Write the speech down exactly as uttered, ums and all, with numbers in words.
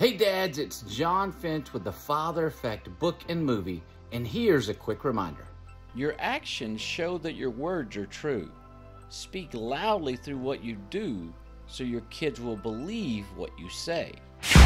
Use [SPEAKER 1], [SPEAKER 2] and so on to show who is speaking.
[SPEAKER 1] Hey dads, it's John Finch with the Father Effect book and movie, and here's a quick reminder.
[SPEAKER 2] Your actions show that your words are true. Speak loudly through what you do so your kids will believe what you say.